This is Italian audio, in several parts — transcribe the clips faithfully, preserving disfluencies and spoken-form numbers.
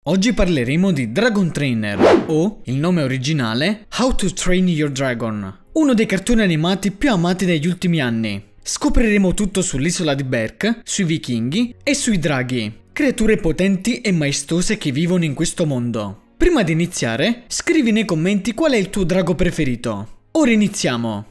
Oggi parleremo di Dragon Trainer, o, il nome originale, How to Train Your Dragon, uno dei cartoni animati più amati degli ultimi anni. Scopriremo tutto sull'isola di Berk, sui vichinghi e sui draghi, creature potenti e maestose che vivono in questo mondo. Prima di iniziare, scrivi nei commenti qual è il tuo drago preferito. Ora iniziamo!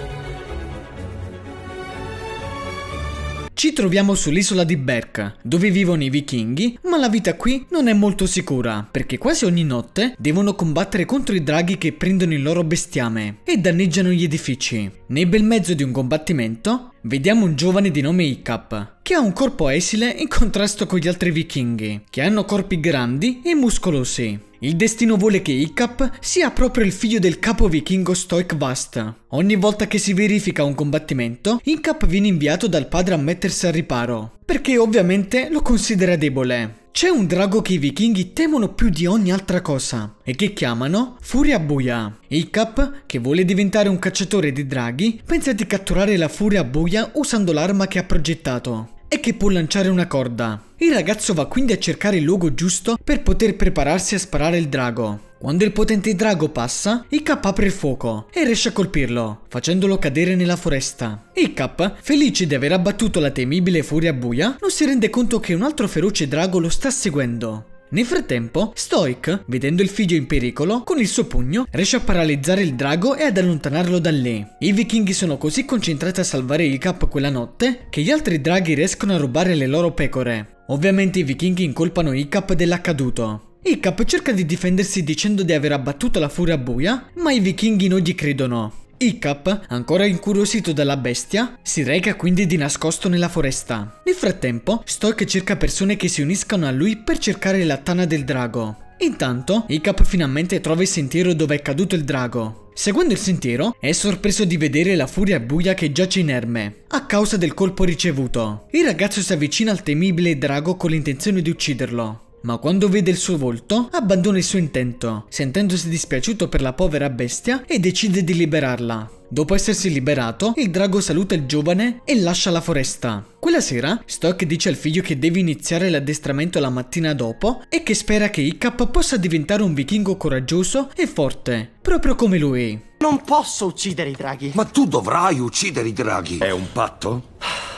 Ci troviamo sull'isola di Berk, dove vivono i vichinghi, ma la vita qui non è molto sicura, perché quasi ogni notte devono combattere contro i draghi che prendono il loro bestiame e danneggiano gli edifici. Nel bel mezzo di un combattimento, vediamo un giovane di nome Hiccup, che ha un corpo esile in contrasto con gli altri vichinghi, che hanno corpi grandi e muscolosi. Il destino vuole che Hiccup sia proprio il figlio del capo vichingo Stoik Vast. Ogni volta che si verifica un combattimento, Hiccup viene inviato dal padre a mettersi al riparo, perché ovviamente lo considera debole. C'è un drago che i vichinghi temono più di ogni altra cosa e che chiamano Furia Buia. Hiccup, che vuole diventare un cacciatore di draghi, pensa di catturare la Furia Buia usando l'arma che ha progettato e che può lanciare una corda. Il ragazzo va quindi a cercare il luogo giusto per poter prepararsi a sparare il drago. Quando il potente drago passa, Hiccup apre il fuoco e riesce a colpirlo, facendolo cadere nella foresta. Hiccup, felice di aver abbattuto la temibile Furia Buia, non si rende conto che un altro feroce drago lo sta seguendo. Nel frattempo, Stoik, vedendo il figlio in pericolo, con il suo pugno riesce a paralizzare il drago e ad allontanarlo da lì. I vichinghi sono così concentrati a salvare Hiccup quella notte che gli altri draghi riescono a rubare le loro pecore. Ovviamente i vichinghi incolpano Hiccup dell'accaduto. Hiccup cerca di difendersi dicendo di aver abbattuto la Furia Buia, ma i vichinghi non gli credono. Hiccup, ancora incuriosito dalla bestia, si reca quindi di nascosto nella foresta. Nel frattempo, Stoik cerca persone che si uniscano a lui per cercare la tana del drago. Intanto, Hiccup finalmente trova il sentiero dove è caduto il drago. Seguendo il sentiero, è sorpreso di vedere la Furia Buia che giace inerme, a causa del colpo ricevuto. Il ragazzo si avvicina al temibile drago con l'intenzione di ucciderlo. Ma quando vede il suo volto, abbandona il suo intento, sentendosi dispiaciuto per la povera bestia e decide di liberarla. Dopo essersi liberato, il drago saluta il giovane e lascia la foresta. Quella sera, Stoik dice al figlio che deve iniziare l'addestramento la mattina dopo e che spera che Hiccup possa diventare un vichingo coraggioso e forte, proprio come lui. Non posso uccidere i draghi. Ma tu dovrai uccidere i draghi. È un patto?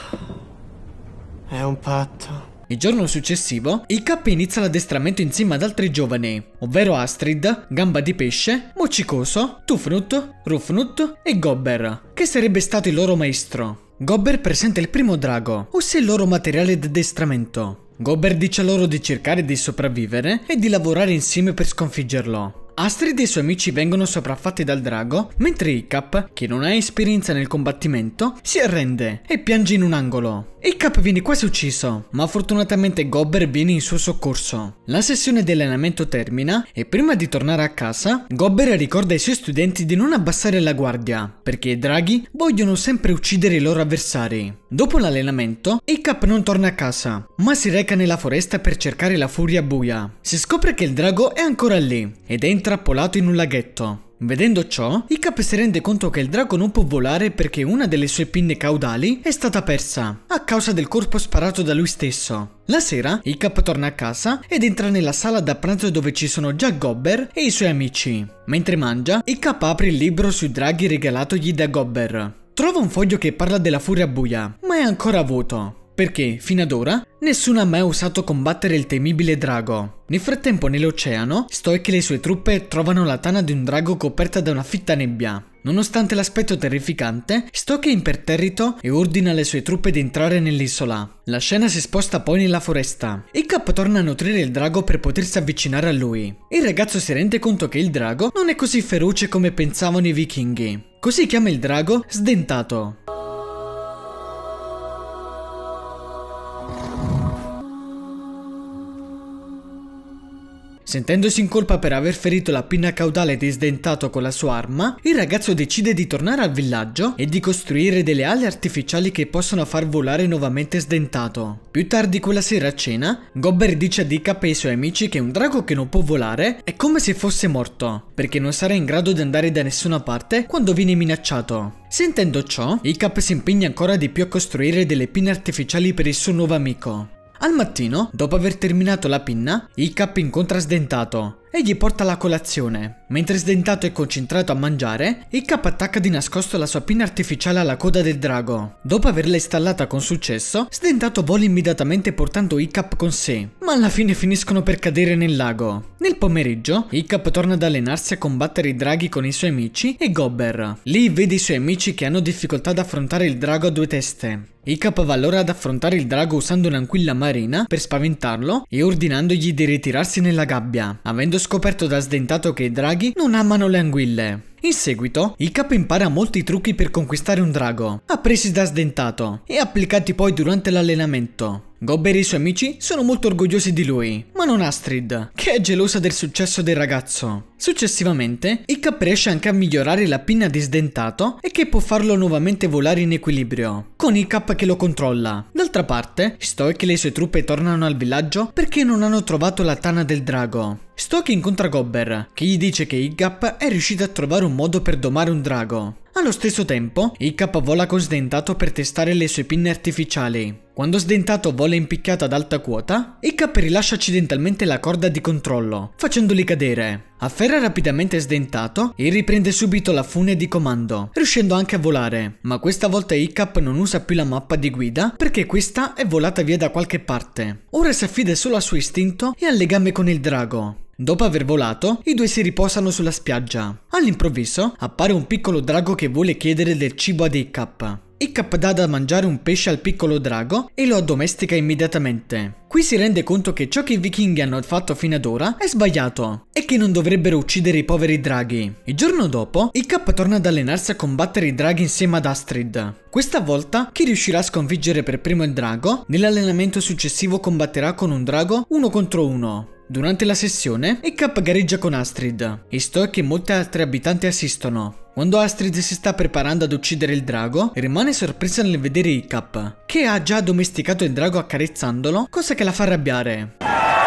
È un patto. Il giorno successivo, Hiccup inizia l'addestramento insieme ad altri giovani, ovvero Astrid, Gamba di Pesce, Moccicoso, Tufnut, Rufnut e Gobber, che sarebbe stato il loro maestro. Gobber presenta il primo drago, ossia il loro materiale d'addestramento. Gobber dice loro di cercare di sopravvivere e di lavorare insieme per sconfiggerlo. Astrid e i suoi amici vengono sopraffatti dal drago, mentre Hiccup, che non ha esperienza nel combattimento, si arrende e piange in un angolo. Hiccup viene quasi ucciso, ma fortunatamente Gobber viene in suo soccorso. La sessione di allenamento termina e prima di tornare a casa, Gobber ricorda ai suoi studenti di non abbassare la guardia, perché i draghi vogliono sempre uccidere i loro avversari. Dopo l'allenamento, Hiccup non torna a casa, ma si reca nella foresta per cercare la Furia Buia. Si scopre che il drago è ancora lì ed è intrappolato in un laghetto. Vedendo ciò, Hiccup si rende conto che il drago non può volare perché una delle sue pinne caudali è stata persa, a causa del colpo sparato da lui stesso. La sera, Hiccup torna a casa ed entra nella sala da pranzo dove ci sono già Gobber e i suoi amici. Mentre mangia, Hiccup apre il libro sui draghi regalatogli da Gobber. Trova un foglio che parla della Furia Buia, ma è ancora vuoto, perché, fino ad ora, nessuno ha mai osato combattere il temibile drago. Nel frattempo nell'oceano, Stoik e le sue truppe trovano la tana di un drago coperta da una fitta nebbia. Nonostante l'aspetto terrificante, Stoik è imperterrito e ordina alle sue truppe di entrare nell'isola. La scena si sposta poi nella foresta. Hiccup torna a nutrire il drago per potersi avvicinare a lui. Il ragazzo si rende conto che il drago non è così feroce come pensavano i vichinghi. Così chiama il drago Sdentato. Sentendosi in colpa per aver ferito la pinna caudale di Sdentato con la sua arma, il ragazzo decide di tornare al villaggio e di costruire delle ali artificiali che possono far volare nuovamente Sdentato. Più tardi quella sera a cena, Gobber dice ad Hiccup e ai suoi amici che un drago che non può volare è come se fosse morto, perché non sarà in grado di andare da nessuna parte quando viene minacciato. Sentendo ciò, Hiccup si impegna ancora di più a costruire delle pinne artificiali per il suo nuovo amico. Al mattino, dopo aver terminato la pinna, Hiccup incontra Sdentato e gli porta la colazione. Mentre Sdentato è concentrato a mangiare, Hiccup attacca di nascosto la sua pinna artificiale alla coda del drago. Dopo averla installata con successo, Sdentato vola immediatamente portando Hiccup con sé, ma alla fine finiscono per cadere nel lago. Nel pomeriggio, Hiccup torna ad allenarsi a combattere i draghi con i suoi amici e Gobber. Lì vede i suoi amici che hanno difficoltà ad affrontare il drago a due teste. Hiccup va allora ad affrontare il drago usando un'anquilla marina per spaventarlo e ordinandogli di ritirarsi nella gabbia, avendo scoperto da Sdentato che i draghi non amano le anguille. In seguito, Hiccup impara molti trucchi per conquistare un drago, appresi da Sdentato e applicati poi durante l'allenamento. Gobber e i suoi amici sono molto orgogliosi di lui, ma non Astrid, che è gelosa del successo del ragazzo. Successivamente, Hiccup riesce anche a migliorare la pinna di Sdentato e che può farlo nuovamente volare in equilibrio, con Hiccup che lo controlla. D'altra parte, Stoic e le sue truppe tornano al villaggio perché non hanno trovato la tana del drago. Stoic incontra Gobber, che gli dice che Hiccup è riuscito a trovare un modo per domare un drago. Allo stesso tempo, Hiccup vola con Sdentato per testare le sue pinne artificiali. Quando Sdentato vola in picchiata ad alta quota, Hiccup rilascia accidentalmente la corda di controllo, facendoli cadere. Afferra rapidamente Sdentato e riprende subito la fune di comando, riuscendo anche a volare. Ma questa volta Hiccup non usa più la mappa di guida perché questa è volata via da qualche parte. Ora si affida solo al suo istinto e al legame con il drago. Dopo aver volato, i due si riposano sulla spiaggia. All'improvviso appare un piccolo drago che vuole chiedere del cibo ad Hiccup. Hiccup dà da mangiare un pesce al piccolo drago e lo addomestica immediatamente. Qui si rende conto che ciò che i vichinghi hanno fatto fino ad ora è sbagliato e che non dovrebbero uccidere i poveri draghi. Il giorno dopo, Hiccup torna ad allenarsi a combattere i draghi insieme ad Astrid. Questa volta, chi riuscirà a sconfiggere per primo il drago, nell'allenamento successivo combatterà con un drago uno contro uno. Durante la sessione, Hiccup gareggia con Astrid e Stoic e molti altri abitanti assistono. Quando Astrid si sta preparando ad uccidere il drago, rimane sorpresa nel vedere Hiccup, che ha già addomesticato il drago accarezzandolo, cosa che la fa arrabbiare.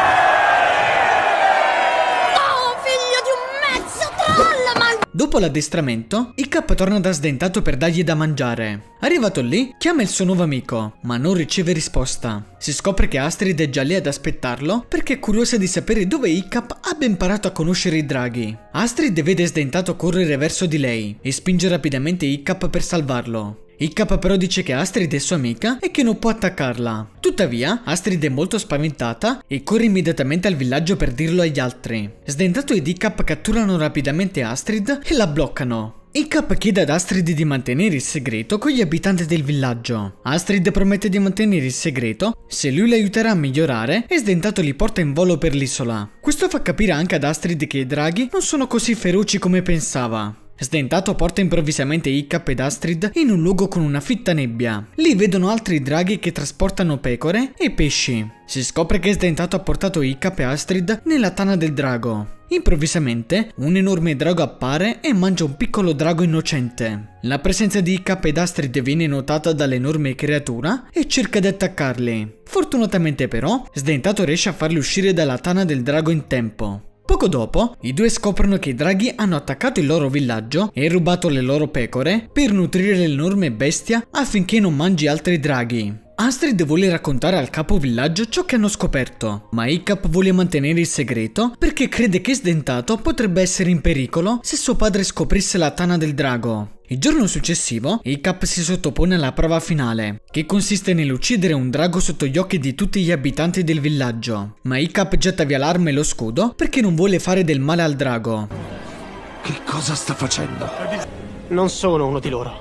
Dopo l'addestramento, Hiccup torna da Sdentato per dargli da mangiare. Arrivato lì, chiama il suo nuovo amico, ma non riceve risposta. Si scopre che Astrid è già lì ad aspettarlo perché è curiosa di sapere dove Hiccup abbia imparato a conoscere i draghi. Astrid vede Sdentato correre verso di lei e spinge rapidamente Hiccup per salvarlo. Hiccup però dice che Astrid è sua amica e che non può attaccarla. Tuttavia, Astrid è molto spaventata e corre immediatamente al villaggio per dirlo agli altri. Sdentato ed Hiccup catturano rapidamente Astrid e la bloccano. Hiccup chiede ad Astrid di mantenere il segreto con gli abitanti del villaggio. Astrid promette di mantenere il segreto se lui l'aiuterà a migliorare e Sdentato li porta in volo per l'isola. Questo fa capire anche ad Astrid che i draghi non sono così feroci come pensava. Sdentato porta improvvisamente Hiccup ed Astrid in un luogo con una fitta nebbia. Lì vedono altri draghi che trasportano pecore e pesci. Si scopre che Sdentato ha portato Hiccup e Astrid nella tana del drago. Improvvisamente, un enorme drago appare e mangia un piccolo drago innocente. La presenza di Hiccup ed Astrid viene notata dall'enorme creatura e cerca di attaccarli. Fortunatamente però, Sdentato riesce a farli uscire dalla tana del drago in tempo. Poco dopo, i due scoprono che i draghi hanno attaccato il loro villaggio e rubato le loro pecore per nutrire l'enorme bestia affinché non mangi altri draghi. Astrid vuole raccontare al capo villaggio ciò che hanno scoperto, ma Hiccup vuole mantenere il segreto perché crede che Sdentato potrebbe essere in pericolo se suo padre scoprisse la tana del drago. Il giorno successivo, Hiccup si sottopone alla prova finale, che consiste nell'uccidere un drago sotto gli occhi di tutti gli abitanti del villaggio. Ma Hiccup getta via l'arma e lo scudo perché non vuole fare del male al drago. Che cosa sta facendo? Non sono uno di loro.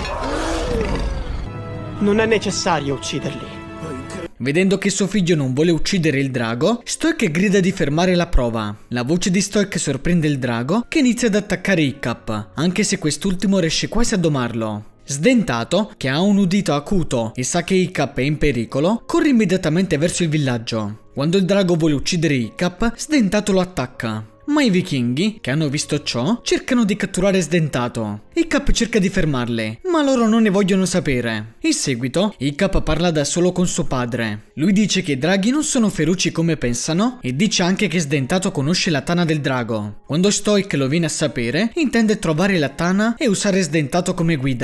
Non è necessario ucciderli. Vedendo che suo figlio non vuole uccidere il drago, Stoic grida di fermare la prova. La voce di Stoic sorprende il drago, che inizia ad attaccare Hiccup, anche se quest'ultimo riesce quasi a domarlo. Sdentato, che ha un udito acuto e sa che Hiccup è in pericolo, corre immediatamente verso il villaggio. Quando il drago vuole uccidere Hiccup, Sdentato lo attacca. Ma i vichinghi, che hanno visto ciò, cercano di catturare Sdentato. Hiccup cerca di fermarli, ma loro non ne vogliono sapere. In seguito, Hiccup parla da solo con suo padre. Lui dice che i draghi non sono feroci come pensano e dice anche che Sdentato conosce la tana del drago. Quando Stoic lo viene a sapere, intende trovare la tana e usare Sdentato come guida.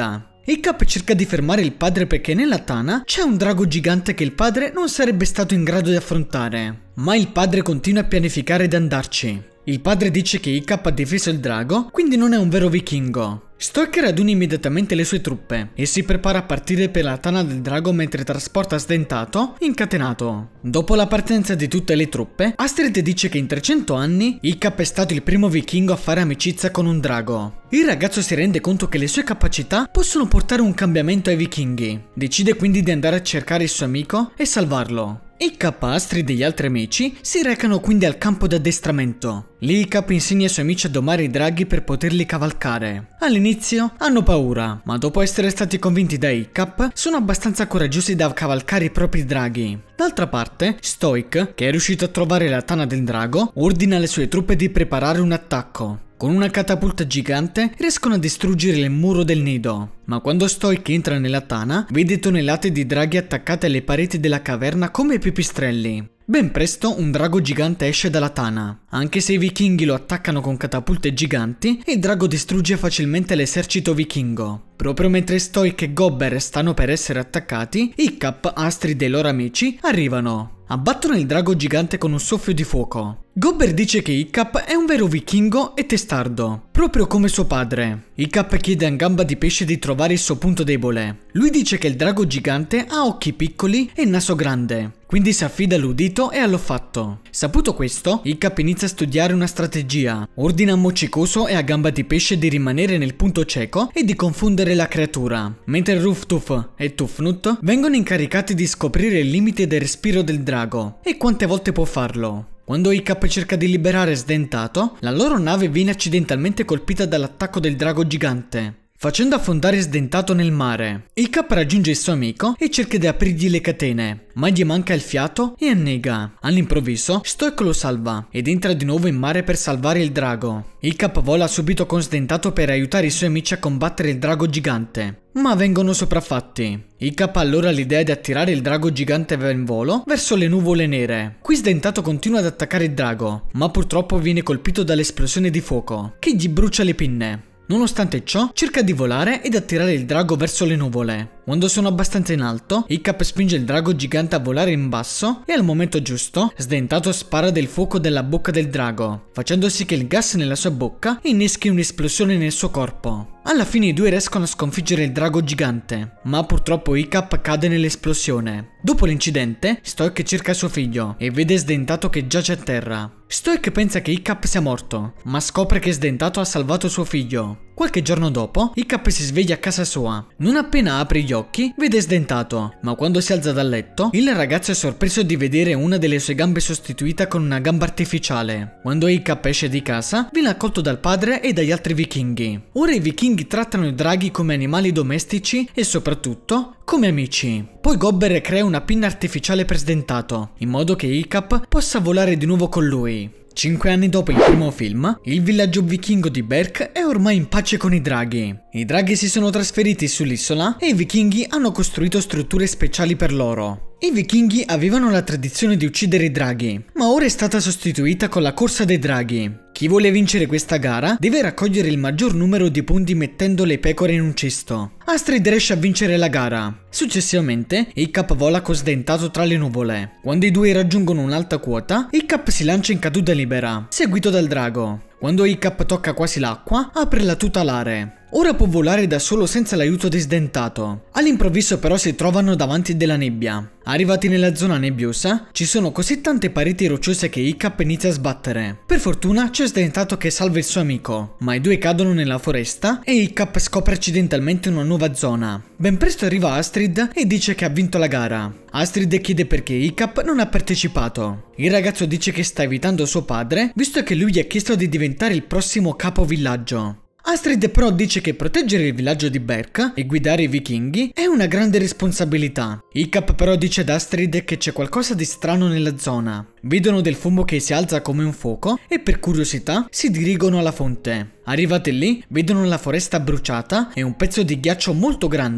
Hiccup cerca di fermare il padre perché nella tana c'è un drago gigante che il padre non sarebbe stato in grado di affrontare. Ma il padre continua a pianificare di andarci. Il padre dice che Hiccup ha difeso il drago, quindi non è un vero vichingo. Stoic raduna immediatamente le sue truppe e si prepara a partire per la tana del drago mentre trasporta Sdentato incatenato. Dopo la partenza di tutte le truppe, Astrid dice che in trecento anni Hiccup è stato il primo vichingo a fare amicizia con un drago. Il ragazzo si rende conto che le sue capacità possono portare un cambiamento ai vichinghi. Decide quindi di andare a cercare il suo amico e salvarlo. Hiccup, Astrid e gli altri amici si recano quindi al campo di addestramento. Lì Hiccup insegna ai suoi amici a domare i draghi per poterli cavalcare. All'inizio hanno paura, ma dopo essere stati convinti da Hiccup sono abbastanza coraggiosi da cavalcare i propri draghi. D'altra parte, Stoic, che è riuscito a trovare la tana del drago, ordina alle sue truppe di preparare un attacco. Con una catapulta gigante riescono a distruggere il muro del nido. Ma quando Stoic entra nella tana, vede tonnellate di draghi attaccate alle pareti della caverna come pipistrelli. Ben presto un drago gigante esce dalla tana. Anche se i vichinghi lo attaccano con catapulte giganti, il drago distrugge facilmente l'esercito vichingo. Proprio mentre Stoic e Gobber stanno per essere attaccati, Hiccup, Astrid e i loro amici arrivano. Abbattono il drago gigante con un soffio di fuoco. Gobber dice che Hiccup è un vero vichingo e testardo, proprio come suo padre. Hiccup chiede a Gamba di Pesce di trovare il suo punto debole. Lui dice che il drago gigante ha occhi piccoli e naso grande, quindi si affida all'udito e all'olfatto. Saputo questo, Hiccup inizia a studiare una strategia. Ordina a Mocciocoso e a Gamba di Pesce di rimanere nel punto cieco e di confondere la creatura, mentre Ruftuf e Tufnut vengono incaricati di scoprire il limite del respiro del drago e quante volte può farlo. Quando Hiccup cerca di liberare Sdentato, la loro nave viene accidentalmente colpita dall'attacco del drago gigante, facendo affondare Sdentato nel mare. Hiccup raggiunge il suo amico e cerca di aprirgli le catene, ma gli manca il fiato e annega. All'improvviso, Stoic lo salva ed entra di nuovo in mare per salvare il drago. Hiccup vola subito con Sdentato per aiutare i suoi amici a combattere il drago gigante, ma vengono sopraffatti. Hiccup ha allora l'idea di attirare il drago gigante in volo verso le nuvole nere. Qui Sdentato continua ad attaccare il drago, ma purtroppo viene colpito dall'esplosione di fuoco, che gli brucia le pinne. Nonostante ciò, cerca di volare ed attirare il drago verso le nuvole. Quando sono abbastanza in alto, Hiccup spinge il drago gigante a volare in basso e al momento giusto, Sdentato spara del fuoco dalla bocca del drago, facendo sì che il gas nella sua bocca inneschi un'esplosione nel suo corpo. Alla fine i due riescono a sconfiggere il drago gigante, ma purtroppo Hiccup cade nell'esplosione. Dopo l'incidente, Stoic cerca suo figlio e vede Sdentato che giace a terra. Stoic pensa che Hiccup sia morto, ma scopre che Sdentato ha salvato suo figlio. Qualche giorno dopo, Hiccup si sveglia a casa sua. Non appena apre gli occhi, vede Sdentato, ma quando si alza dal letto, il ragazzo è sorpreso di vedere una delle sue gambe sostituita con una gamba artificiale. Quando Hiccup esce di casa, viene accolto dal padre e dagli altri vichinghi. Ora i vichinghi trattano i draghi come animali domestici e soprattutto come amici. Poi Gobber crea una pinna artificiale per Sdentato, in modo che Hiccup possa volare di nuovo con lui. Cinque anni dopo il primo film, il villaggio vichingo di Berk è ormai in pace con i draghi. I draghi si sono trasferiti sull'isola e i vichinghi hanno costruito strutture speciali per loro. I vichinghi avevano la tradizione di uccidere i draghi, ma ora è stata sostituita con la corsa dei draghi. Chi vuole vincere questa gara deve raccogliere il maggior numero di punti mettendo le pecore in un cesto. Astrid riesce a vincere la gara. Successivamente, Hiccup vola con Sdentato tra le nuvole. Quando i due raggiungono un'alta quota, Hiccup si lancia in caduta libera, seguito dal drago. Quando Hiccup tocca quasi l'acqua, apre la tuta alare. Ora può volare da solo senza l'aiuto di Sdentato. All'improvviso però si trovano davanti della nebbia. Arrivati nella zona nebbiosa, ci sono così tante pareti rocciose che Hiccup inizia a sbattere. Per fortuna c'è Sdentato che salva il suo amico, ma i due cadono nella foresta e Hiccup scopre accidentalmente una nuova zona. Ben presto arriva Astrid e dice che ha vinto la gara. Astrid chiede perché Hiccup non ha partecipato. Il ragazzo dice che sta evitando suo padre, visto che lui gli ha chiesto di diventare il prossimo capo villaggio. Astrid però dice che proteggere il villaggio di Berk e guidare i vichinghi è una grande responsabilità. Hiccup però dice ad Astrid che c'è qualcosa di strano nella zona. Vedono del fumo che si alza come un fuoco e per curiosità si dirigono alla fonte. Arrivati lì, vedono la foresta bruciata e un pezzo di ghiaccio molto grande.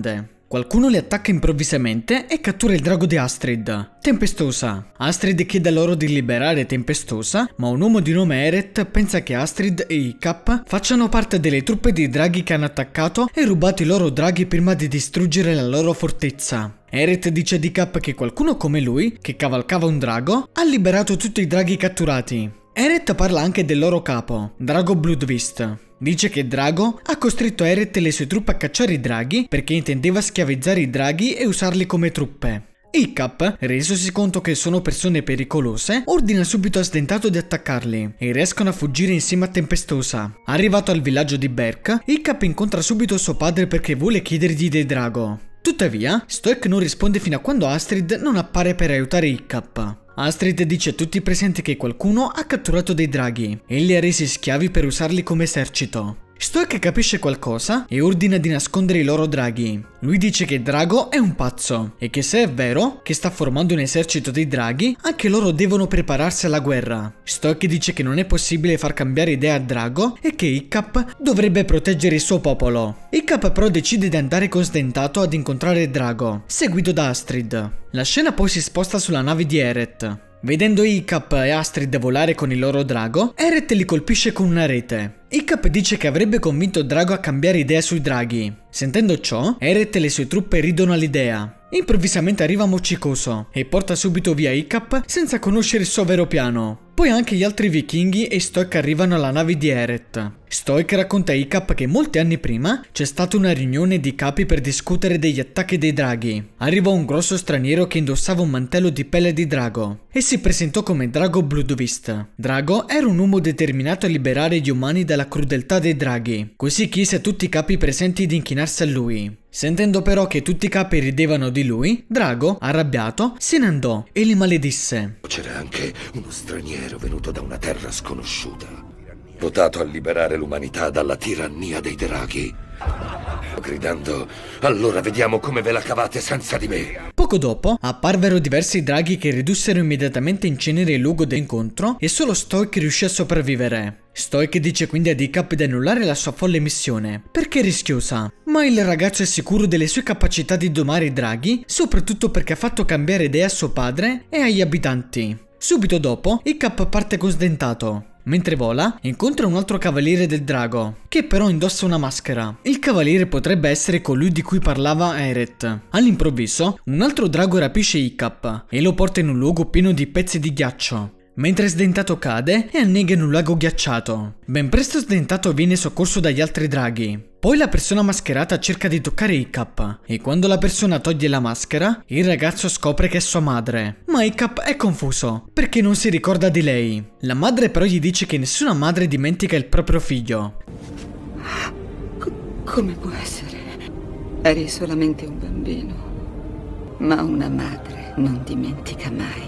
Qualcuno li attacca improvvisamente e cattura il drago di Astrid, Tempestosa. Astrid chiede loro di liberare Tempestosa, ma un uomo di nome Eret pensa che Astrid e Hiccup facciano parte delle truppe di draghi che hanno attaccato e rubato i loro draghi prima di distruggere la loro fortezza. Eret dice ad Hiccup che qualcuno come lui, che cavalcava un drago, ha liberato tutti i draghi catturati. Eret parla anche del loro capo, Drago Bloodbeast. Dice che Drago ha costretto Eret e le sue truppe a cacciare i draghi perché intendeva schiavizzare i draghi e usarli come truppe. Hiccup, resosi conto che sono persone pericolose, ordina subito a Sdentato di attaccarli e riescono a fuggire insieme a Tempestosa. Arrivato al villaggio di Berk, Hiccup incontra subito suo padre perché vuole chiedergli del drago. Tuttavia, Stoic non risponde fino a quando Astrid non appare per aiutare Hiccup. Astrid dice a tutti i presenti che qualcuno ha catturato dei draghi e li ha resi schiavi per usarli come esercito. Stoic capisce qualcosa e ordina di nascondere i loro draghi. Lui dice che Drago è un pazzo e che se è vero che sta formando un esercito di draghi, anche loro devono prepararsi alla guerra. Stoic dice che non è possibile far cambiare idea a Drago e che Hiccup dovrebbe proteggere il suo popolo. Hiccup però decide di andare con Sdentato ad incontrare Drago, seguito da Astrid. La scena poi si sposta sulla nave di Eret. Vedendo Hiccup e Astrid volare con il loro drago, Eret li colpisce con una rete. Hiccup dice che avrebbe convinto Drago a cambiare idea sui draghi. Sentendo ciò, Eret e le sue truppe ridono all'idea. Improvvisamente arriva Moccicoloso e porta subito via Hiccup senza conoscere il suo vero piano. Poi anche gli altri vichinghi e Stoic arrivano alla nave di Eret. Stoic racconta a Hiccup che molti anni prima c'è stata una riunione di capi per discutere degli attacchi dei draghi. Arrivò un grosso straniero che indossava un mantello di pelle di drago e si presentò come Drago Bloodbeast. Drago era un uomo determinato a liberare gli umani dalla crudeltà dei draghi, così chiese a tutti i capi presenti di inchinarsi a lui. Sentendo però che tutti i capi ridevano di lui, Drago, arrabbiato, se ne andò e li maledisse. C'era anche uno straniero venuto da una terra sconosciuta, votato a liberare l'umanità dalla tirannia dei draghi, gridando: allora vediamo come ve la cavate senza di me. Poco dopo apparvero diversi draghi che ridussero immediatamente in cenere il luogo dell'incontro e solo Stoic riuscì a sopravvivere. Stoic dice quindi ad Hiccup di annullare la sua folle missione, perché è rischiosa, ma il ragazzo è sicuro delle sue capacità di domare i draghi, soprattutto perché ha fatto cambiare idea a suo padre e agli abitanti. Subito dopo, Hiccup parte con Sdentato. Mentre vola, incontra un altro cavaliere del drago, che però indossa una maschera. Il cavaliere potrebbe essere colui di cui parlava Eret. All'improvviso, un altro drago rapisce Hiccup e lo porta in un luogo pieno di pezzi di ghiaccio. Mentre Sdentato cade e annega in un lago ghiacciato. Ben presto Sdentato viene soccorso dagli altri draghi. Poi la persona mascherata cerca di toccare Hiccup e quando la persona toglie la maschera, il ragazzo scopre che è sua madre. Ma Hiccup è confuso perché non si ricorda di lei. La madre però gli dice che nessuna madre dimentica il proprio figlio. C- come può essere? Eri solamente un bambino, ma una madre non dimentica mai.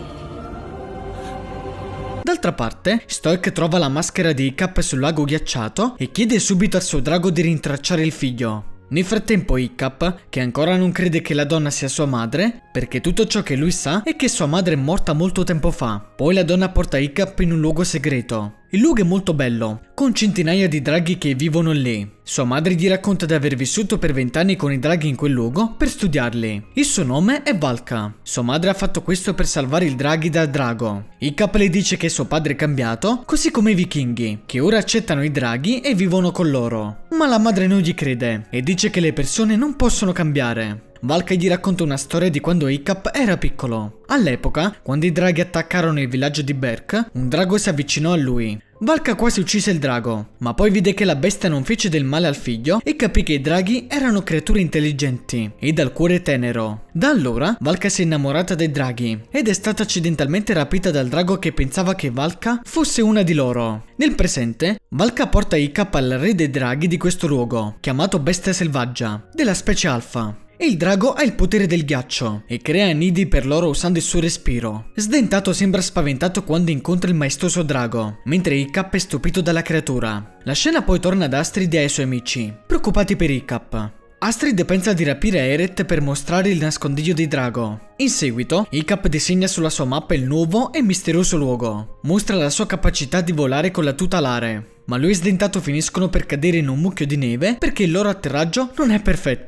D'altra parte, Stoic trova la maschera di Hiccup sul lago ghiacciato e chiede subito al suo drago di rintracciare il figlio. Nel frattempo Hiccup, che ancora non crede che la donna sia sua madre, perché tutto ciò che lui sa è che sua madre è morta molto tempo fa. Poi la donna porta Hiccup in un luogo segreto. Il luogo è molto bello, con centinaia di draghi che vivono lì. Sua madre gli racconta di aver vissuto per vent'anni con i draghi in quel luogo per studiarli. Il suo nome è Valka. Sua madre ha fatto questo per salvare i draghi dal drago. Hiccup le dice che suo padre è cambiato, così come i vichinghi, che ora accettano i draghi e vivono con loro. Ma la madre non gli crede e dice che le persone non possono cambiare. Valka gli racconta una storia di quando Hiccup era piccolo. All'epoca, quando i draghi attaccarono il villaggio di Berk, un drago si avvicinò a lui. Valka quasi uccise il drago, ma poi vide che la bestia non fece del male al figlio e capì che i draghi erano creature intelligenti e dal cuore tenero. Da allora, Valka si è innamorata dei draghi ed è stata accidentalmente rapita dal drago che pensava che Valka fosse una di loro. Nel presente, Valka porta Hiccup al re dei draghi di questo luogo, chiamato Bestia Selvaggia, della specie Alfa. E il drago ha il potere del ghiaccio e crea nidi per loro usando il suo respiro. Sdentato sembra spaventato quando incontra il maestoso drago, mentre Hiccup è stupito dalla creatura. La scena poi torna ad Astrid e ai suoi amici, preoccupati per Hiccup. Astrid pensa di rapire Eret per mostrare il nascondiglio di drago. In seguito, Hiccup disegna sulla sua mappa il nuovo e misterioso luogo. Mostra la sua capacità di volare con la tuta alare. Ma lui e Sdentato finiscono per cadere in un mucchio di neve perché il loro atterraggio non è perfetto.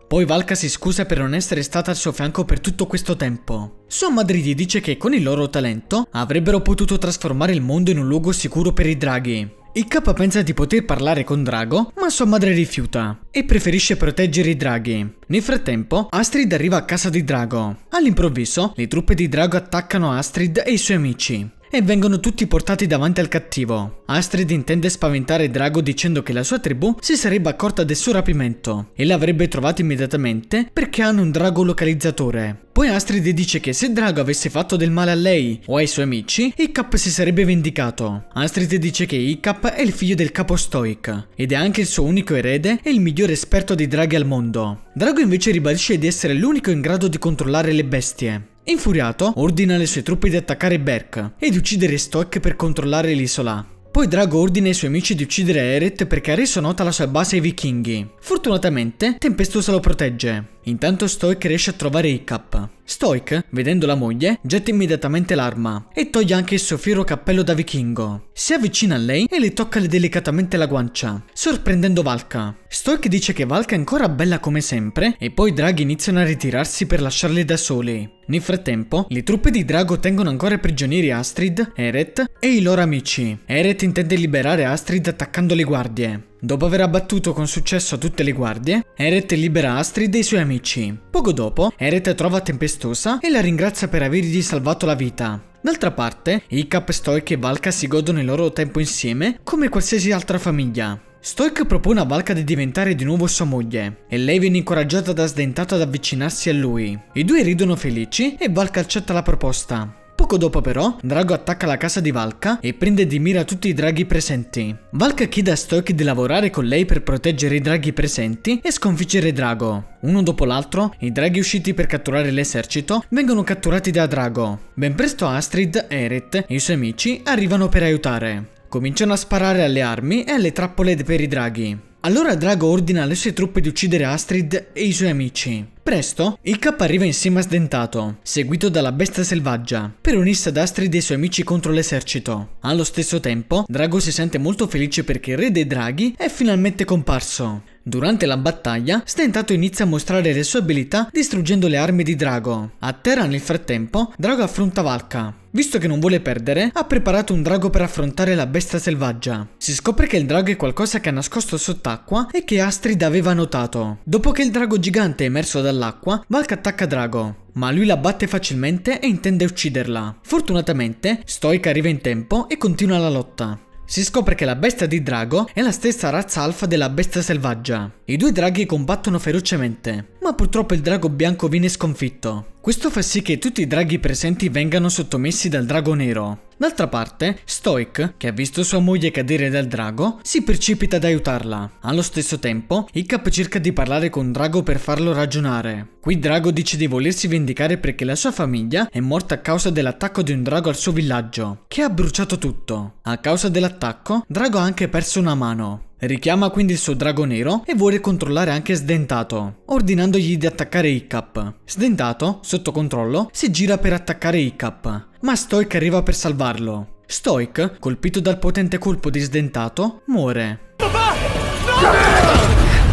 Poi Valka si scusa per non essere stata al suo fianco per tutto questo tempo. Sua madre gli dice che con il loro talento avrebbero potuto trasformare il mondo in un luogo sicuro per i draghi. Hiccup pensa di poter parlare con Drago, ma sua madre rifiuta e preferisce proteggere i draghi. Nel frattempo, Astrid arriva a casa di Drago. All'improvviso, le truppe di Drago attaccano Astrid e i suoi amici e vengono tutti portati davanti al cattivo. Astrid intende spaventare Drago dicendo che la sua tribù si sarebbe accorta del suo rapimento e l'avrebbe trovato immediatamente perché hanno un drago localizzatore. Poi Astrid dice che se Drago avesse fatto del male a lei o ai suoi amici, Hiccup si sarebbe vendicato. Astrid dice che Hiccup è il figlio del capo Stoic ed è anche il suo unico erede e il migliore esperto di draghi al mondo. Drago invece ribadisce di essere l'unico in grado di controllare le bestie. Infuriato, ordina alle sue truppe di attaccare Berk e di uccidere Stoic per controllare l'isola. Poi Drago ordina ai suoi amici di uccidere Eret perché ha reso nota la sua base ai vichinghi. Fortunatamente, Tempestosa lo protegge. Intanto Stoic riesce a trovare Hiccup. Stoic, vedendo la moglie, getta immediatamente l'arma e toglie anche il suo fiero cappello da vichingo. Si avvicina a lei e le tocca delicatamente la guancia, sorprendendo Valka. Stoic dice che Valka è ancora bella come sempre e poi i draghi iniziano a ritirarsi per lasciarli da soli. Nel frattempo, le truppe di Drago tengono ancora prigionieri Astrid, Eret e i loro amici. Eret intende liberare Astrid attaccando le guardie. Dopo aver abbattuto con successo tutte le guardie, Eret libera Astrid e i suoi amici. Poco dopo, Eret trova Tempestosa e la ringrazia per avergli salvato la vita. D'altra parte, Hiccup, Stoic e Valka si godono il loro tempo insieme come qualsiasi altra famiglia. Stoic propone a Valka di diventare di nuovo sua moglie e lei viene incoraggiata da Sdentato ad avvicinarsi a lui. I due ridono felici e Valka accetta la proposta. Poco dopo però, Drago attacca la casa di Valka e prende di mira tutti i draghi presenti. Valka chiede a Stoic di lavorare con lei per proteggere i draghi presenti e sconfiggere Drago. Uno dopo l'altro, i draghi usciti per catturare l'esercito vengono catturati da Drago. Ben presto Astrid, Eret e i suoi amici arrivano per aiutare. Cominciano a sparare alle armi e alle trappole per i draghi. Allora Drago ordina alle sue truppe di uccidere Astrid e i suoi amici. Presto, Hiccup arriva insieme a Sdentato, seguito dalla bestia selvaggia, per unirsi ad Astrid e i suoi amici contro l'esercito. Allo stesso tempo, Drago si sente molto felice perché il re dei draghi è finalmente comparso. Durante la battaglia, Sdentato inizia a mostrare le sue abilità distruggendo le armi di Drago. A terra nel frattempo, Drago affronta Valka. Visto che non vuole perdere, ha preparato un drago per affrontare la bestia selvaggia. Si scopre che il drago è qualcosa che ha nascosto sott'acqua e che Astrid aveva notato. Dopo che il drago gigante è emerso dall'acqua, Valka attacca Drago, ma lui la batte facilmente e intende ucciderla. Fortunatamente, Stoic arriva in tempo e continua la lotta. Si scopre che la bestia di Drago è la stessa razza alfa della bestia selvaggia. I due draghi combattono ferocemente, ma purtroppo il drago bianco viene sconfitto. Questo fa sì che tutti i draghi presenti vengano sottomessi dal drago nero. D'altra parte, Stoic, che ha visto sua moglie cadere dal drago, si precipita ad aiutarla. Allo stesso tempo, Hiccup cerca di parlare con Drago per farlo ragionare. Qui Drago dice di volersi vendicare perché la sua famiglia è morta a causa dell'attacco di un drago al suo villaggio, che ha bruciato tutto. A causa dell'attacco, Drago ha anche perso una mano. Richiama quindi il suo drago nero e vuole controllare anche Sdentato, ordinandogli di attaccare Hiccup. Sdentato, sotto controllo, si gira per attaccare Hiccup, ma Stoic arriva per salvarlo. Stoic, colpito dal potente colpo di Sdentato, muore. Papà! No!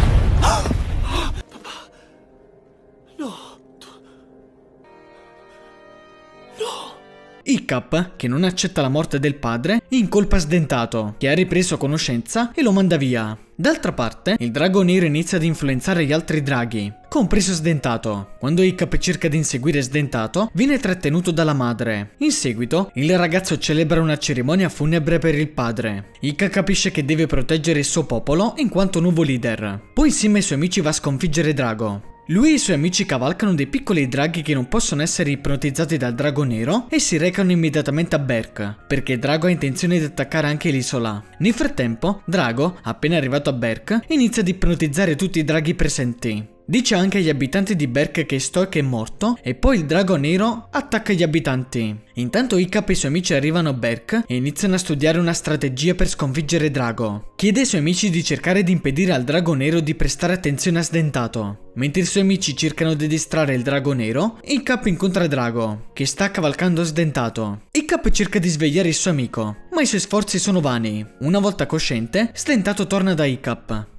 Hiccup, che non accetta la morte del padre, incolpa Sdentato, che ha ripreso conoscenza e lo manda via. D'altra parte, il drago nero inizia ad influenzare gli altri draghi, compreso Sdentato. Quando Hiccup cerca di inseguire Sdentato, viene trattenuto dalla madre. In seguito, il ragazzo celebra una cerimonia funebre per il padre. Hiccup capisce che deve proteggere il suo popolo in quanto nuovo leader. Poi insieme ai suoi amici va a sconfiggere Drago. Lui e i suoi amici cavalcano dei piccoli draghi che non possono essere ipnotizzati dal drago nero e si recano immediatamente a Berk, perché Drago ha intenzione di attaccare anche l'isola. Nel frattempo, Drago, appena arrivato a Berk, inizia ad ipnotizzare tutti i draghi presenti. Dice anche agli abitanti di Berk che Stoic è morto e poi il drago nero attacca gli abitanti. Intanto Hiccup e i suoi amici arrivano a Berk e iniziano a studiare una strategia per sconfiggere Drago. Chiede ai suoi amici di cercare di impedire al drago nero di prestare attenzione a Sdentato. Mentre i suoi amici cercano di distrarre il drago nero, Hiccup incontra Drago, che sta cavalcando Sdentato. Hiccup cerca di svegliare il suo amico, ma i suoi sforzi sono vani. Una volta cosciente, Sdentato torna da Hiccup.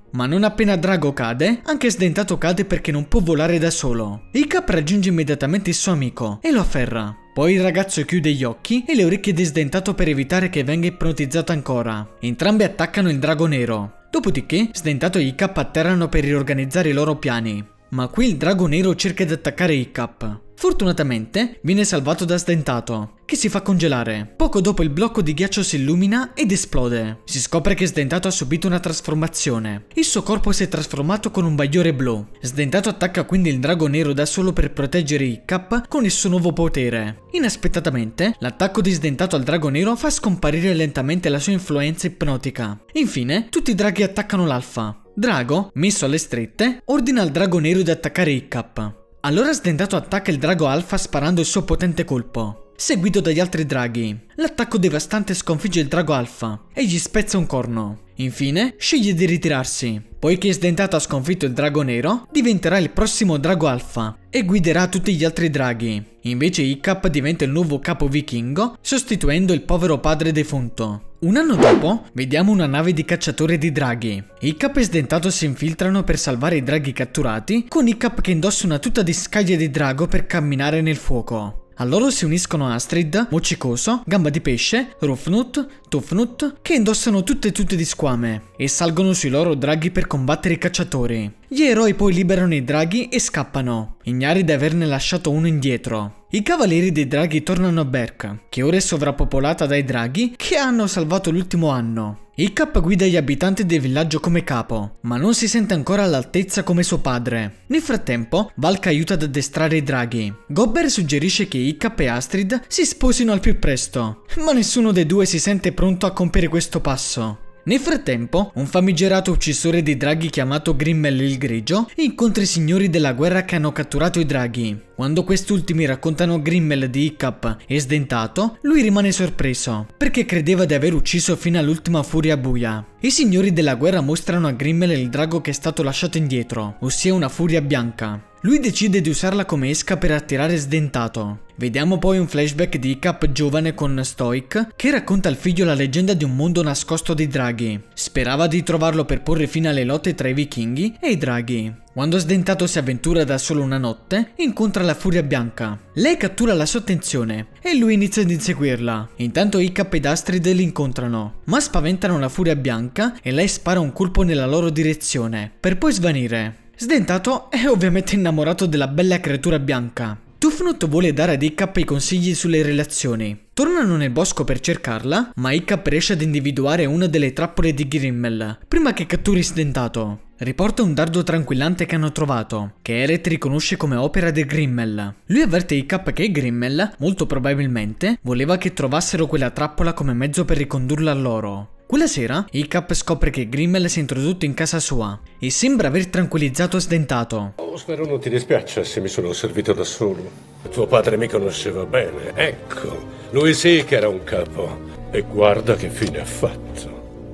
Ma non appena Drago cade, anche Sdentato cade perché non può volare da solo. Hiccup raggiunge immediatamente il suo amico e lo afferra. Poi il ragazzo chiude gli occhi e le orecchie di Sdentato per evitare che venga ipnotizzato ancora. Entrambi attaccano il drago nero. Dopodiché, Sdentato e Hiccup atterrano per riorganizzare i loro piani. Ma qui il drago nero cerca di attaccare Hiccup. Fortunatamente viene salvato da Sdentato, che si fa congelare. Poco dopo il blocco di ghiaccio si illumina ed esplode. Si scopre che Sdentato ha subito una trasformazione. Il suo corpo si è trasformato con un bagliore blu. Sdentato attacca quindi il drago nero da solo per proteggere Hiccup con il suo nuovo potere. Inaspettatamente, l'attacco di Sdentato al drago nero fa scomparire lentamente la sua influenza ipnotica. Infine, tutti i draghi attaccano l'Alfa. Drago, messo alle strette, ordina al drago nero di attaccare Hiccup. Allora Sdentato attacca il drago Alfa sparando il suo potente colpo, seguito dagli altri draghi. L'attacco devastante sconfigge il drago Alfa e gli spezza un corno. Infine, sceglie di ritirarsi. Poiché Sdentato ha sconfitto il drago nero, diventerà il prossimo drago Alfa e guiderà tutti gli altri draghi. Invece Hiccup diventa il nuovo capo vichingo, sostituendo il povero padre defunto. Un anno dopo, vediamo una nave di cacciatori di draghi. Hiccup e Sdentato si infiltrano per salvare i draghi catturati, con Hiccup che indossa una tuta di scaglie di drago per camminare nel fuoco. A loro si uniscono Astrid, Moccicoloso, Gamba di Pesce, Rufnut, Tufnut, che indossano tutte tute di squame e salgono sui loro draghi per combattere i cacciatori. Gli eroi poi liberano i draghi e scappano, ignari di averne lasciato uno indietro. I cavalieri dei draghi tornano a Berk, che ora è sovrappopolata dai draghi che hanno salvato l'ultimo anno. Hiccup guida gli abitanti del villaggio come capo, ma non si sente ancora all'altezza come suo padre. Nel frattempo, Valka aiuta ad addestrare i draghi. Gobber suggerisce che Hiccup e Astrid si sposino al più presto, ma nessuno dei due si sente pronto a compiere questo passo. Nel frattempo, un famigerato uccisore di draghi chiamato Grimmel il Grigio incontra i signori della guerra che hanno catturato i draghi. Quando quest'ultimi raccontano Grimmel di Hiccup e Sdentato, lui rimane sorpreso, perché credeva di aver ucciso fino all'ultima furia buia. I signori della guerra mostrano a Grimmel il drago che è stato lasciato indietro, ossia una furia bianca. Lui decide di usarla come esca per attirare Sdentato. Vediamo poi un flashback di Hiccup giovane con Stoic che racconta al figlio la leggenda di un mondo nascosto di draghi. Sperava di trovarlo per porre fine alle lotte tra i vichinghi e i draghi. Quando Sdentato si avventura da solo una notte, incontra la furia bianca. Lei cattura la sua attenzione e lui inizia ad inseguirla. Intanto Hiccup ed Astrid li incontrano, ma spaventano la furia bianca e lei spara un colpo nella loro direzione, per poi svanire. Sdentato è ovviamente innamorato della bella creatura bianca. Tufnut vuole dare ad Hiccup i consigli sulle relazioni. Tornano nel bosco per cercarla, ma Hiccup riesce ad individuare una delle trappole di Grimmel, prima che catturi Sdentato. Riporta un dardo tranquillante che hanno trovato, che Eret riconosce come opera di Grimmel. Lui avverte Hiccup che Grimmel, molto probabilmente, voleva che trovassero quella trappola come mezzo per ricondurla a loro. Quella sera, Hiccup scopre che Grimmel si è introdotto in casa sua e sembra aver tranquillizzato Sdentato. Oh, spero non ti dispiaccia se mi sono servito da solo. Tuo padre mi conosceva bene, ecco. Lui sì che era un capo. E guarda che fine ha fatto.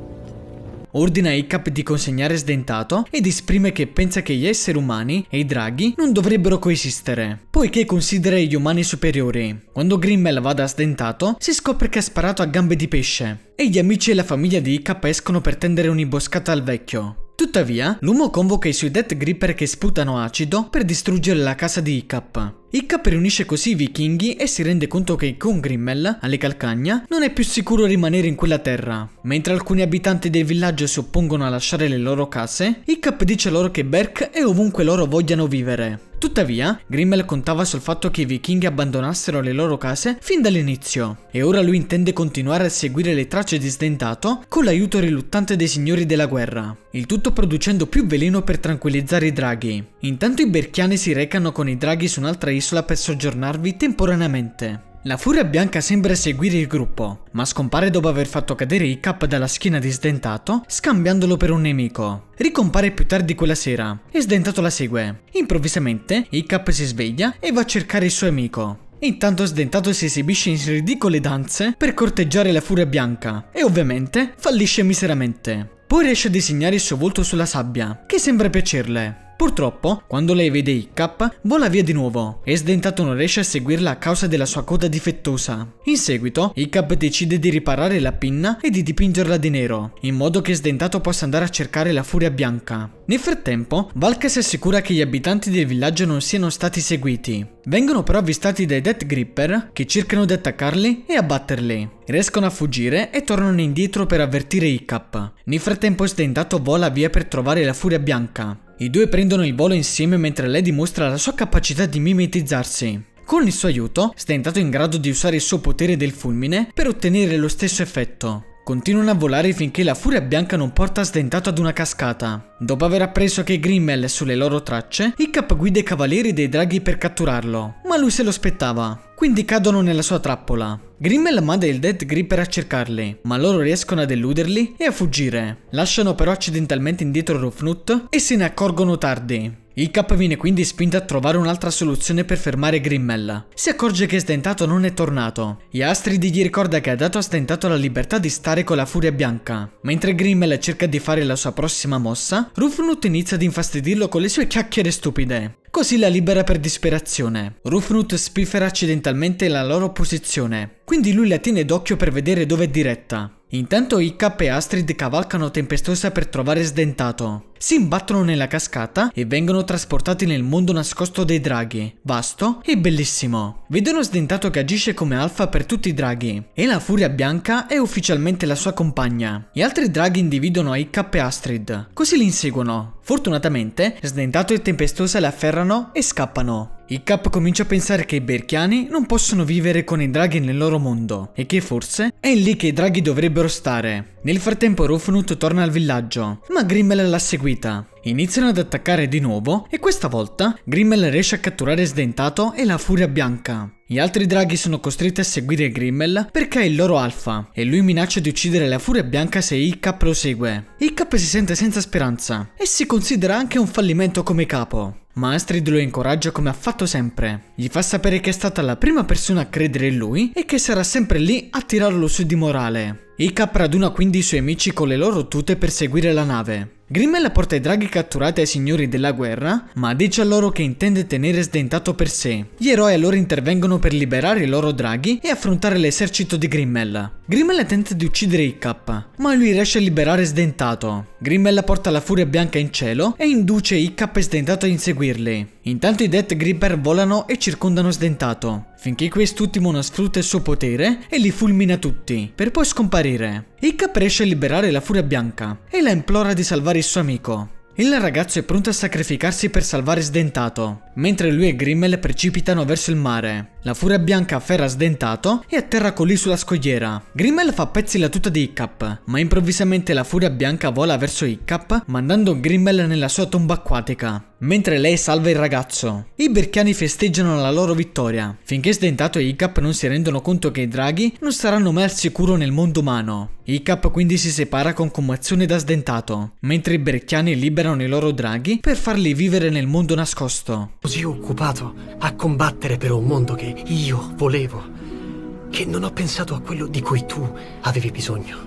Ordina a Hiccup di consegnare Sdentato ed esprime che pensa che gli esseri umani e i draghi non dovrebbero coesistere, poiché considera gli umani superiori. Quando Grimmel va da Sdentato, si scopre che ha sparato a Gambe di Pesce e gli amici e la famiglia di Hiccup escono per tendere un'imboscata al vecchio. Tuttavia, l'uomo convoca i suoi Death Gripper che sputano acido per distruggere la casa di Hiccup. Hiccup riunisce così i vichinghi e si rende conto che con Grimmel, alle calcagna, non è più sicuro rimanere in quella terra. Mentre alcuni abitanti del villaggio si oppongono a lasciare le loro case, Hiccup dice loro che Berk è ovunque loro vogliano vivere. Tuttavia, Grimmel contava sul fatto che i vichinghi abbandonassero le loro case fin dall'inizio, e ora lui intende continuare a seguire le tracce di Sdentato con l'aiuto riluttante dei signori della guerra, il tutto producendo più veleno per tranquillizzare i draghi. Intanto i berchiani si recano con i draghi su un'altra isola per soggiornarvi temporaneamente. La furia bianca sembra seguire il gruppo, ma scompare dopo aver fatto cadere Hiccup dalla schiena di Sdentato, scambiandolo per un nemico. Ricompare più tardi quella sera e Sdentato la segue. Improvvisamente Hiccup si sveglia e va a cercare il suo amico. Intanto Sdentato si esibisce in ridicole danze per corteggiare la furia bianca e ovviamente fallisce miseramente. Poi riesce a disegnare il suo volto sulla sabbia, che sembra piacerle. Purtroppo, quando lei vede Hiccup, vola via di nuovo e Sdentato non riesce a seguirla a causa della sua coda difettosa. In seguito, Hiccup decide di riparare la pinna e di dipingerla di nero, in modo che Sdentato possa andare a cercare la Furia Bianca. Nel frattempo, Valka si assicura che gli abitanti del villaggio non siano stati seguiti. Vengono però avvistati dai Death Gripper che cercano di attaccarli e abbatterli. Riescono a fuggire e tornano indietro per avvertire Hiccup. Nel frattempo Sdentato vola via per trovare la Furia Bianca. I due prendono il volo insieme mentre lei dimostra la sua capacità di mimetizzarsi. Con il suo aiuto, Sdentato è in grado di usare il suo potere del fulmine per ottenere lo stesso effetto. Continuano a volare finché la Furia Bianca non porta Sdentato ad una cascata. Dopo aver appreso che Grimmel è sulle loro tracce, Hiccup guida i cavalieri dei draghi per catturarlo, ma lui se lo aspettava, quindi cadono nella sua trappola. Grimmel manda il Death Gripper a cercarli, ma loro riescono ad eluderli e a fuggire. Lasciano però accidentalmente indietro Rufnut e se ne accorgono tardi. Hiccup viene quindi spinto a trovare un'altra soluzione per fermare Grimmel. Si accorge che Sdentato non è tornato e Astrid gli ricorda che ha dato a Sdentato la libertà di stare con la Furia Bianca. Mentre Grimmel cerca di fare la sua prossima mossa, Rufnut inizia ad infastidirlo con le sue chiacchiere stupide. Così la libera per disperazione. Rufnut spiffera accidentalmente la loro posizione, quindi lui la tiene d'occhio per vedere dove è diretta. Intanto Hiccup e Astrid cavalcano Tempestosa per trovare Sdentato. Si imbattono nella cascata e vengono trasportati nel mondo nascosto dei draghi, vasto e bellissimo. Vedono Sdentato che agisce come alfa per tutti i draghi e la Furia Bianca è ufficialmente la sua compagna. Gli altri draghi individuano Hiccup e Astrid, così li inseguono. Fortunatamente, Sdentato e Tempestosa le afferrano e scappano. Hiccup comincia a pensare che i Berchiani non possono vivere con i draghi nel loro mondo e che forse è lì che i draghi dovrebbero stare. Nel frattempo Rufnut torna al villaggio, ma Grimmel l'ha seguita. Iniziano ad attaccare di nuovo e questa volta Grimmel riesce a catturare Sdentato e la Furia Bianca. Gli altri draghi sono costretti a seguire Grimmel perché è il loro alfa e lui minaccia di uccidere la Furia Bianca se Hiccup lo segue. Hiccup si sente senza speranza e si considera anche un fallimento come capo. Ma Astrid lo incoraggia come ha fatto sempre. Gli fa sapere che è stata la prima persona a credere in lui e che sarà sempre lì a tirarlo su di morale. Hiccup raduna quindi i suoi amici con le loro tute per seguire la nave. Grimmel porta i draghi catturati ai signori della guerra, ma dice a loro che intende tenere Sdentato per sé. Gli eroi allora intervengono per liberare i loro draghi e affrontare l'esercito di Grimmel. Grimmel tenta di uccidere Hiccup, ma lui riesce a liberare Sdentato. Grimmel porta la Furia Bianca in cielo e induce Hiccup e Sdentato a inseguirli. Intanto i Death Gripper volano e circondano Sdentato, finché quest'ultimo non sfrutta il suo potere e li fulmina tutti, per poi scomparire. Hiccup riesce a liberare la Furia Bianca e la implora di salvare il suo amico. Il ragazzo è pronto a sacrificarsi per salvare Sdentato, mentre lui e Grimmel precipitano verso il mare. La Furia Bianca afferra Sdentato e atterra con lui sulla scogliera. Grimmel fa a pezzi la tuta di Hiccup, ma improvvisamente la Furia Bianca vola verso Hiccup, mandando Grimmel nella sua tomba acquatica, mentre lei salva il ragazzo. I Berchiani festeggiano la loro vittoria, finché Sdentato e Hiccup non si rendono conto che i draghi non saranno mai al sicuro nel mondo umano. Hiccup quindi si separa con commozione da Sdentato, mentre i Berchiani liberano i loro draghi per farli vivere nel mondo nascosto. Così occupato a combattere per un mondo che io volevo, che non ho pensato a quello di cui tu avevi bisogno.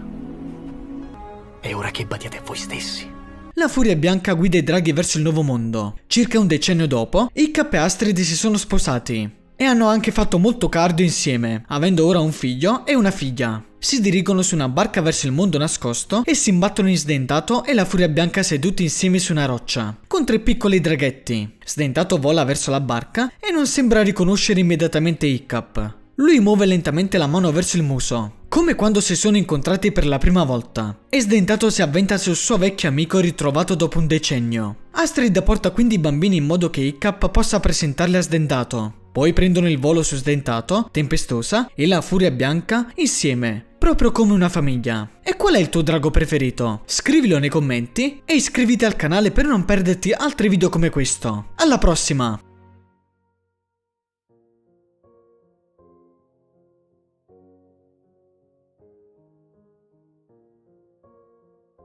È ora che badiate a voi stessi. La Furia Bianca guida i draghi verso il nuovo mondo. Circa un decennio dopo, Hiccup e Astrid si sono sposati e hanno anche fatto molto cardio insieme, avendo ora un figlio e una figlia. Si dirigono su una barca verso il mondo nascosto e si imbattono in Sdentato e la Furia Bianca seduti insieme su una roccia, con tre piccoli draghetti. Sdentato vola verso la barca e non sembra riconoscere immediatamente Hiccup. Lui muove lentamente la mano verso il muso, come quando si sono incontrati per la prima volta, e Sdentato si avventa sul suo vecchio amico ritrovato dopo un decennio. Astrid porta quindi i bambini in modo che Hiccup possa presentarli a Sdentato. Poi prendono il volo su Sdentato, Tempestosa e la Furia Bianca insieme, proprio come una famiglia. E qual è il tuo drago preferito? Scrivilo nei commenti e iscriviti al canale per non perderti altri video come questo. Alla prossima!